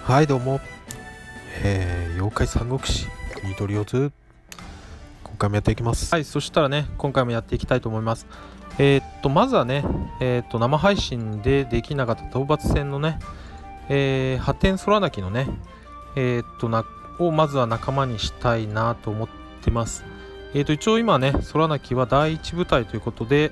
はいどうも、妖怪三国志緑オズ今回もやっていきます。はい、そしたらね今回もやっていきたいと思います。まずはね生配信でできなかった討伐戦のね、発展空鳴きのねをまずは仲間にしたいなと思ってます。一応今ね空鳴きは第1部隊ということで、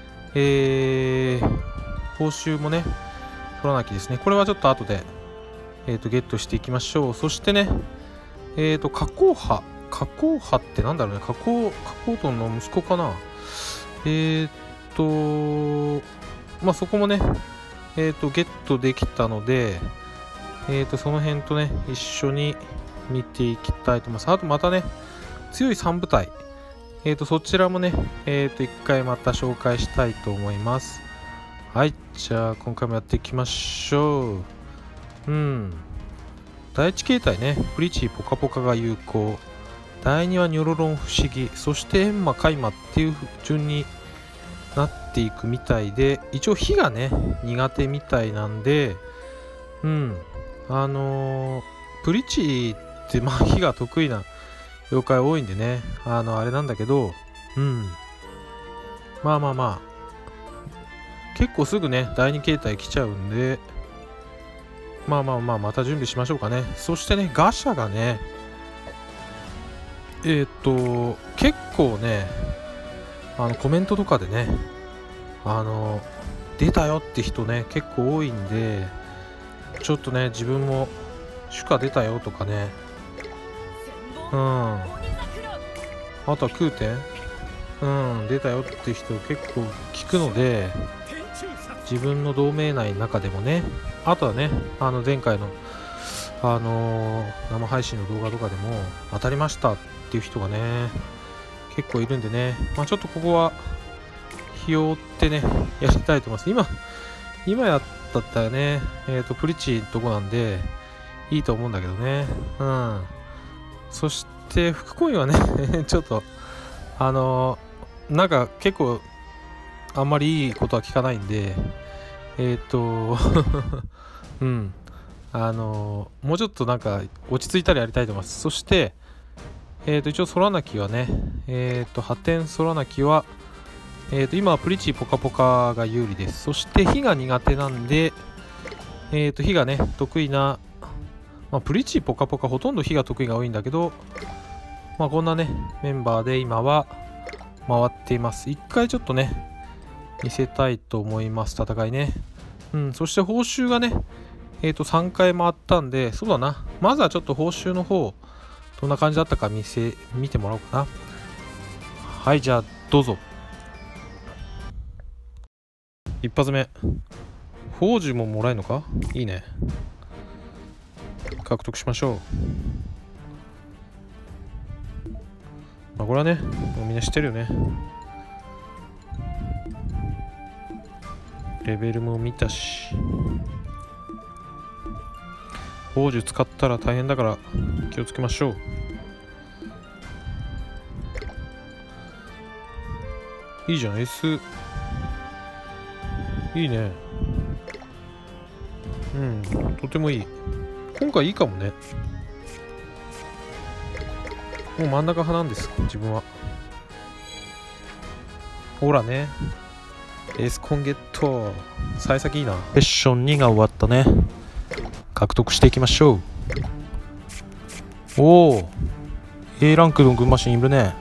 報酬もね空鳴きですね。これはちょっと後でゲットしていきましょう。そしてね加工派ってなんだろうね。加工トンの息子かな。まあそこもねゲットできたのでその辺とね一緒に見ていきたいと思います。あとまたね強い3部隊そちらもね一回また紹介したいと思います。はい、じゃあ今回もやっていきましょう。第1形態ねプリチーポカポカが有効、第2はニョロロン不思議、そしてエンマカイマっていう順になっていくみたいで、一応火がね苦手みたいなんでプリチーってまあ火が得意な妖怪多いんでねあれなんだけどまあ結構すぐね第2形態来ちゃうんでまた準備しましょうかね。そしてねガシャがね結構ねコメントとかでね出たよって人ね結構多いんで、ちょっとね自分も主家出たよとかねあとは空天出たよって人結構聞くので、自分の同盟内の中でもね、あとはね前回の生配信の動画とかでも当たりましたっていう人がね結構いるんでね、ちょっとここは日を追ってねやりたいと思います。今やったらねプリチのとこなんでいいと思うんだけどね。そして副コインはねちょっとなんか結構あんまりいいことは聞かないんでもうちょっとなんか落ち着いたらやりたいと思います。そして一応空鳴きはね発展空鳴きは今はプリチポカポカが有利です。そして火が苦手なんで火がね得意なプリチポカポカほとんど火が得意が多いんだけど、こんなねメンバーで今は回っています。一回ちょっとね見せたいと思います、戦いね。そして報酬がね3回回ったんで、そうだな、まずはちょっと報酬の方どんな感じだったか見てもらおうかな。はい、じゃあどうぞ。一発目宝珠ももらえるのか、いいね、獲得しましょう。これはねもうみんな知ってるよね。レベルも見たし、宝珠使ったら大変だから気をつけましょう。いいじゃん S、 いいね。とてもいい。今回いいかもね。もう真ん中派なんです自分は。ほらねエースコンゲット、幸先いいな。セッション2が終わったね。獲得していきましょう。おお A ランクの群馬神いるね。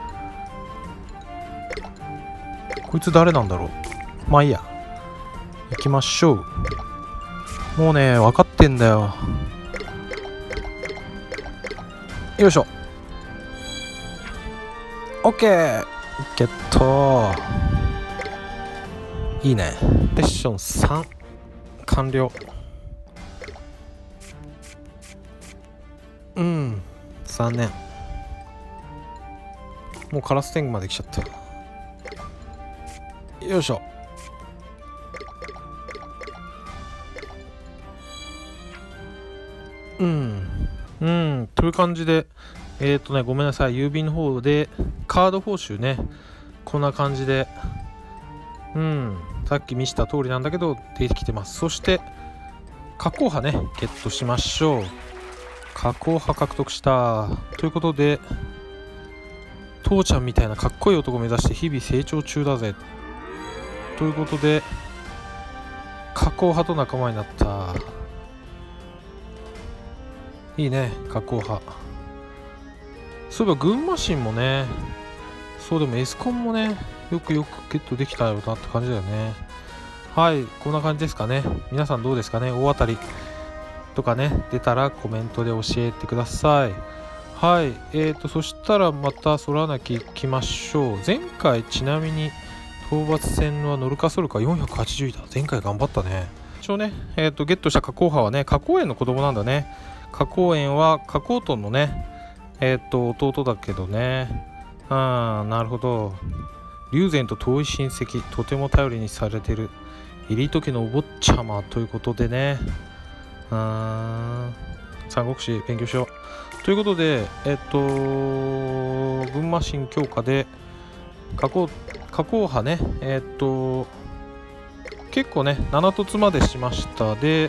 こいつ誰なんだろう。まあいいや、行きましょう。もうね分かってんだよ。よいしょ OK ゲット。いいね。セッション3完了。残念。もうカラス天狗まで来ちゃった。よいしょ。という感じでごめんなさい、郵便の方でカード報酬ねこんな感じでさっき見せた通りなんだけど出てきてます。そして加工派ねゲットしましょう。加工派獲得したということで、父ちゃんみたいなかっこいい男を目指して日々成長中だぜということで、加工派と仲間になった。いいね、加工派。そういえば群馬神もね、そうでもエスコンもね、よくゲットできたよなって感じだよね。はい、こんな感じですかね。皆さんどうですかね。大当たりとかね出たらコメントで教えてください。はい、そしたらまた空なき行きましょう。前回ちなみに討伐戦はノルカソルカ480位だ。前回頑張ったね。一応ね、ゲットした加工派はね、加工園の子供なんだね。加工園は加工トンのね、弟だけどね。なるほど。龍禅と遠い親戚、とても頼りにされてるエリート家のお坊ちゃまということでね。三国志勉強しよう。ということで、群馬神強化で加工派ね、結構ね、7凸までしました。で、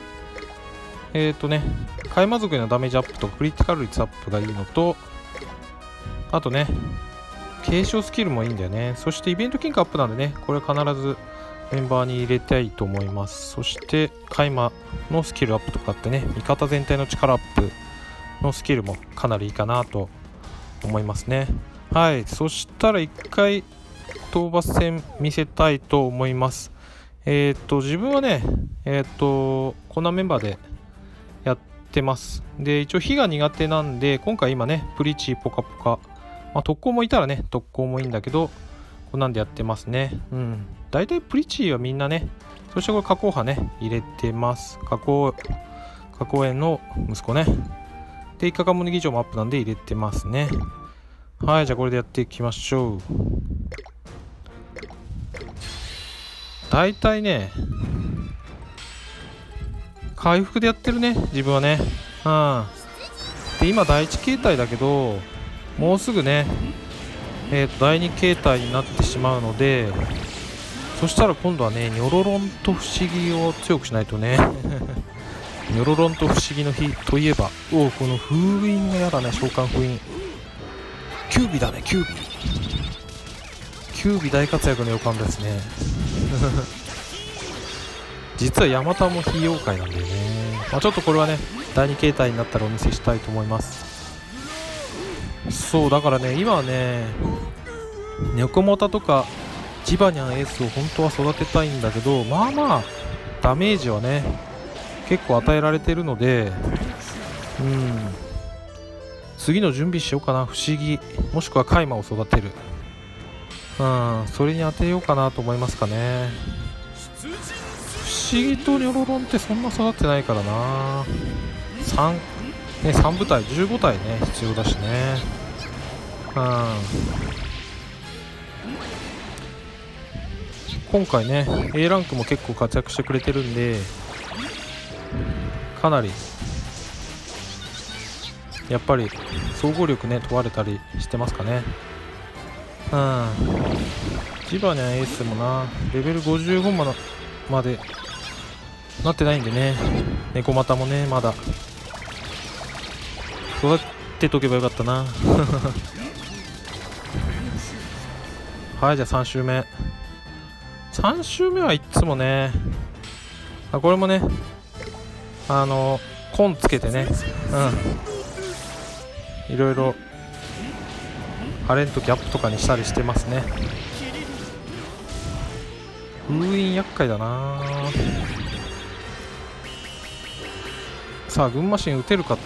開魔族へのダメージアップとクリティカル率アップがいいのと、あとね、継承スキルもいいんだよね。そしてイベント金貨アップなんでね、これ必ずメンバーに入れたいと思います。そして開魔のスキルアップとかってね、味方全体の力アップのスキルもかなりいいかなと思いますね。はい、そしたら1回討伐戦見せたいと思います。自分はね、こんなメンバーでやってます。で、一応火が苦手なんで、今回今ね、プリチポカポカ、特攻もいたらね、特攻もいいんだけど、こんなんでやってますね。大体プリチはみんなね、そしてこれ加工派ね、入れてます。加工園の息子ね。で、イカガモネ議長もアップなんで入れてますね。はい、じゃあこれでやっていきましょう。大体ね、回復でやってるね、自分はね。で、今第1形態だけど、もうすぐね、第2形態になってしまうので、そしたら今度はね、ニョロロンと不思議を強くしないとね。ニョロロンと不思議の日といえば、この封印がやだね、召喚封印。キュービだね、キュービ。キュービ大活躍の予感ですね。実はヤマタも非妖怪なんだよね。ちょっとこれはね、第2形態になったらお見せしたいと思います。そうだからね、今はね、ネコモタとかジバニャンエースを本当は育てたいんだけど、ダメージはね結構与えられてるので、次の準備しようかな。不思議もしくはカイマを育てる、それに当てようかなと思いますかね。不思議とニョロロンってそんな育ってないからな。3部隊15体ね必要だしね。今回ね A ランクも結構活躍してくれてるんで、かなりやっぱり総合力ね問われたりしてますかね。ジバニャンエースもなレベル55までなってないんでね。ネコマタもねまだ育てとけばよかったな。はい、じゃあ3周目。3周目はいつもね、これもねコンつけてね、いろいろ晴れん時アップとかにしたりしてますね。封印厄介だな。さあ群馬神打てるか。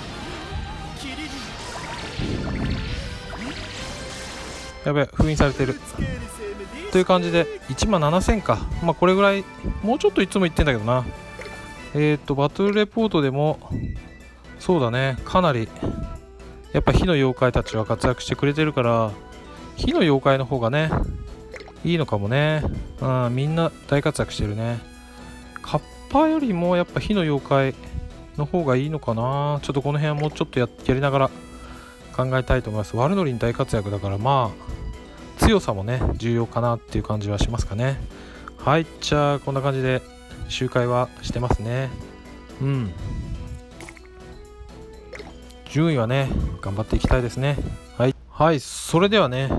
やべえ、封印されてるという感じで1万7000か。これぐらい、もうちょっといつも言ってんだけどな。バトルレポートでもそうだね、かなりやっぱ火の妖怪たちは活躍してくれてるから、火の妖怪の方がねいいのかもね。みんな大活躍してるね。カッパよりもやっぱ火の妖怪の方がいいのかな。ちょっとこの辺はもうちょっとやりながら考えたいと思います。ワルノリン大活躍だから、強さもね重要かなっていう感じはしますかね。はい、じゃあこんな感じで周回はしてますね。 順位はね頑張っていきたいですね。はい、それではね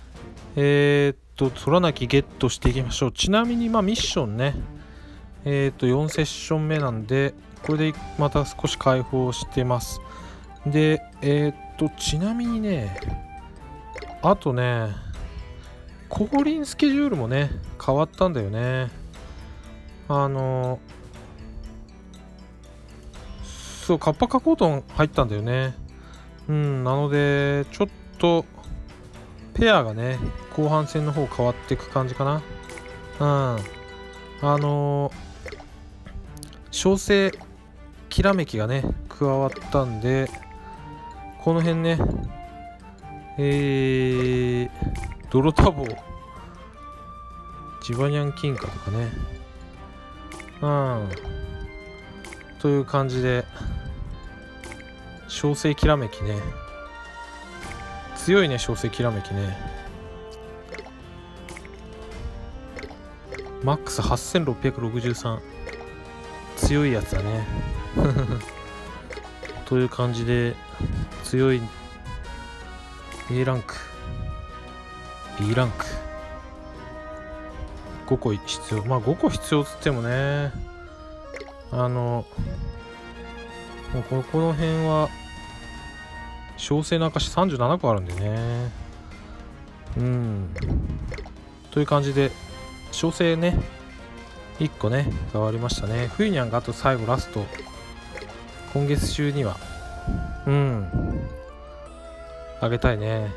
空なきゲットしていきましょう。ちなみにミッションね4セッション目なんで、これでまた少し解放してます。でちなみにね、あとね降臨スケジュールもね変わったんだよね。そう、カッパカコートン入ったんだよね。なのでちょっとペアがね後半戦の方変わっていく感じかな。小生きらめきがね加わったんで、この辺ね泥タボジバニャン金貨とかねという感じで、小生きらめきね強いね。小生きらめきねマックス8663、強いやつだねという感じで強い A ランク B ランク5個必要。5個必要っつってもね、もうこの辺は小生の証37個あるんでね。という感じで小生ね1個ね変わりましたね。フイニャンがあと最後ラスト今月中にはあげたいね。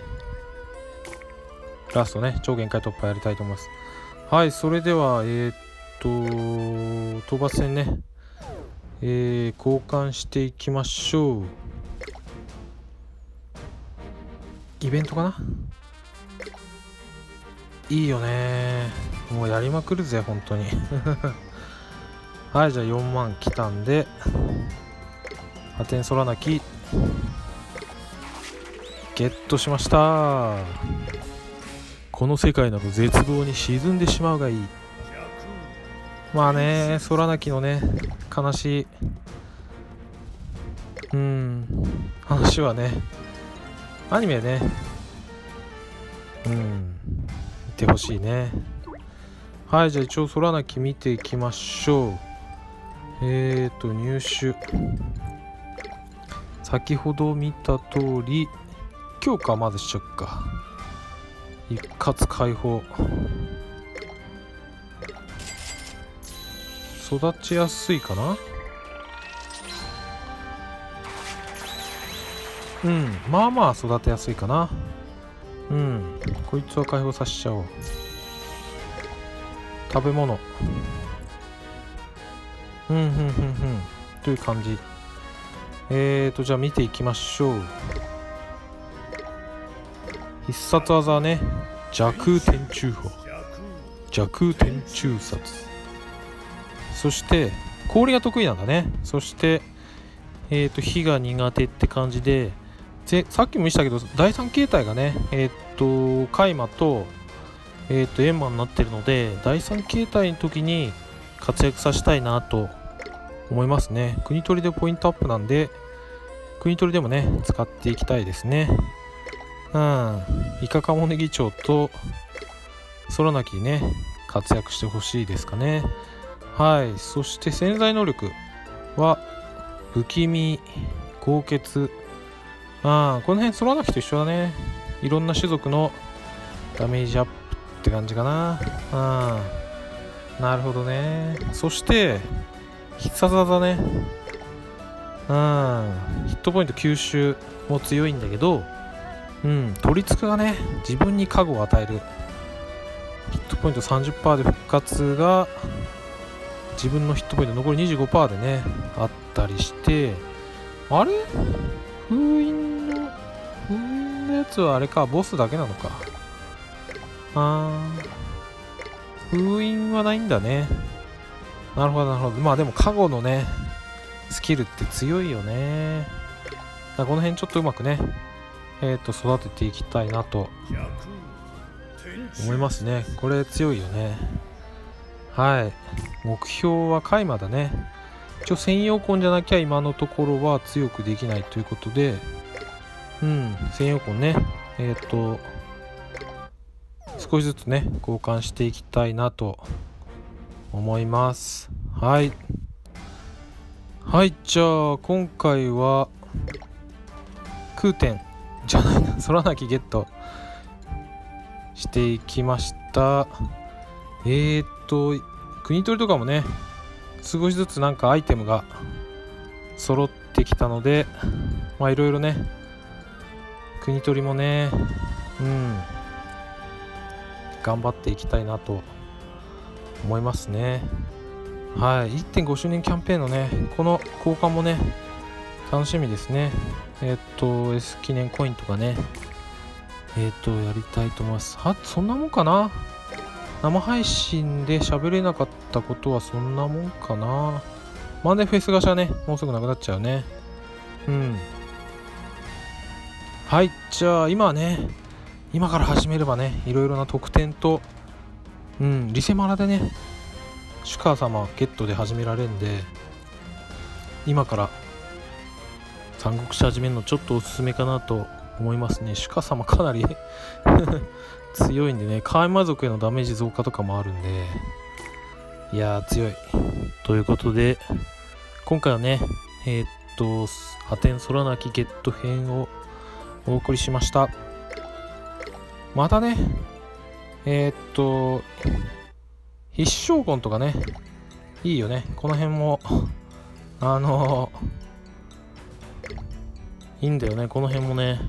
ラストね超限界突破やりたいと思います。はい、それでは討伐戦ね交換していきましょう。イベントかな。いいよね、もうやりまくるぜ本当にはい、じゃあ4万来たんで破天空なきゲットしました。この世界など絶望に沈んでしまうがいい。空なきのね悲しい話はねアニメね見てほしいね。はい、じゃあ一応空なき見ていきましょう。入手先ほど見た通り強化まずしちゃっか。一括解放。育ちやすいかな。まあまあ育てやすいかな。こいつは解放させちゃおう。食べ物という感じ。じゃあ見ていきましょう。必殺技ね、邪空天中法、邪空天中殺。そして氷が得意なんだね。そして火が苦手って感じで、さっきも言ったけど第3形態がねカイマとエンマになってるので、第3形態の時に活躍させたいなと思いますね。国取りでポイントアップなんで国取りでもね使っていきたいですね。イカカモネギチョウと空なきね活躍してほしいですかね。はい、そして潜在能力は不気味、豪傑。この辺空なきと一緒だね。いろんな種族のダメージアップって感じかな。なるほどね。そして必殺技ね、ヒットポイント吸収も強いんだけど、取り付くがね自分に加護を与える。ヒットポイント 30% で復活が自分のヒットポイント残り 25% でねあったりして、あれ封印のやつはあれか、ボスだけなのか。封印はないんだね。なるほどなるほど。でも加護のねスキルって強いよね。だからこの辺ちょっとうまくね育てていきたいなと思いますね。これ強いよね。はい、目標はカイマだね。 一応専用コンじゃなきゃ今のところは強くできないということで、専用コンね、少しずつね交換していきたいなと思います。はい、じゃあ今回は空天じゃないな、空鳴きゲットしていきました。国取りとかもね少しずつなんかアイテムが揃ってきたので、まあいろいろね国取りもね頑張っていきたいなと思いますね。はい、1.5 周年キャンペーンのねこの交換もね楽しみですね。S 記念コインとかねやりたいと思います。そんなもんかな。生配信で喋れなかったことはそんなもんかな。マンデーフェスガシャねもうすぐなくなっちゃうね。はい、じゃあ今から始めればねいろいろな特典とリセマラでねシュカー様ゲットで始められるんで、今から三国志始めるのちょっとおすすめかなと思いますね。シュカー様かなり強いんでね、カーマ族へのダメージ増加とかもあるんで、いやー強いということで、今回はね破天空なきゲット編をお送りしました。またね必勝魂とかねいいよね。この辺もいいんだよね。この辺もね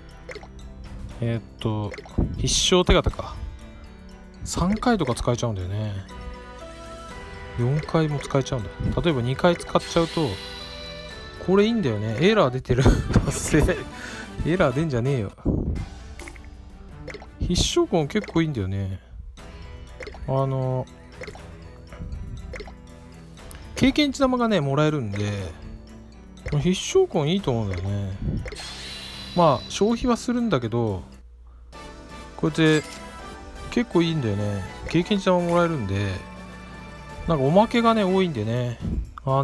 必勝手形か3回とか使えちゃうんだよね。4回も使えちゃうんだ。例えば2回使っちゃうとこれいいんだよね。エラー出てる達成エラー出んじゃねえよ。必勝魂結構いいんだよね。経験値玉がねもらえるんで必勝魂いいと思うんだよね。まあ消費はするんだけどこうやって結構いいんだよね。経験値玉もらえるんでなんかおまけがね多いんでねま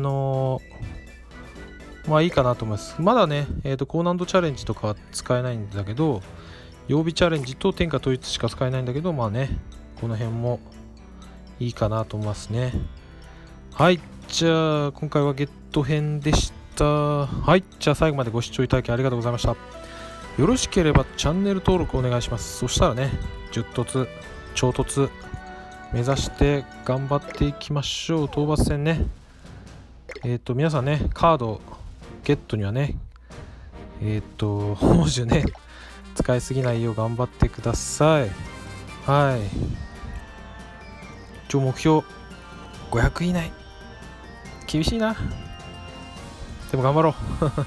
あいいかなと思います。まだね高難度チャレンジとかは使えないんだけど、曜日チャレンジと天下統一しか使えないんだけど、まあねこの辺もいいかなと思いますね。はい、じゃあ今回はゲット編でした。はい、じゃあ最後までご視聴いただきありがとうございました。よろしければチャンネル登録お願いします。そしたらね10突超突目指して頑張っていきましょう。討伐戦ね皆さんねカードゲットにはね宝珠ね使いすぎないよう頑張ってください。はい、目標500以内厳しいな。でも頑張ろう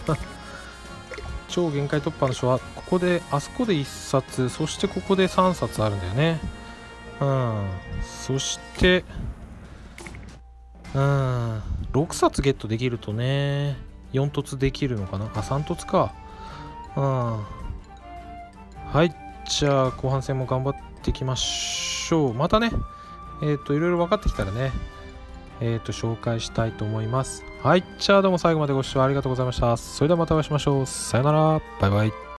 超限界突破の書はここであそこで1冊、そしてここで3冊あるんだよね。そして6冊ゲットできるとね4突できるのかな。3突か。はい、じゃあ後半戦も頑張っていきましょう。またねいろいろ分かってきたらね紹介したいと思います。はい、じゃあどうも最後までご視聴ありがとうございました。それではまたお会いしましょう。さよなら、バイバイ。